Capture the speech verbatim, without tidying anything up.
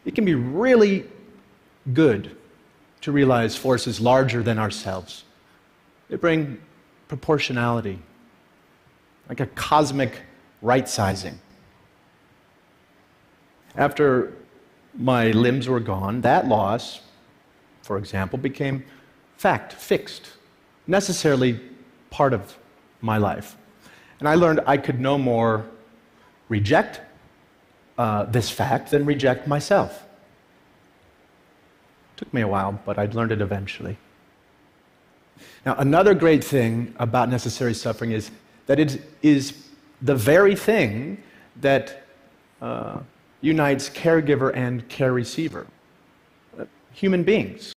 It can be really good to realize forces larger than ourselves. They bring proportionality, like a cosmic right-sizing. After my limbs were gone, that loss, for example, became fact, fixed, necessarily part of my life. And I learned I could no more reject uh, this fact than reject myself. It took me a while, but I'd learned it eventually. Now, another great thing about necessary suffering is that it is the very thing that uh, unites caregiver and care receiver, uh, human beings.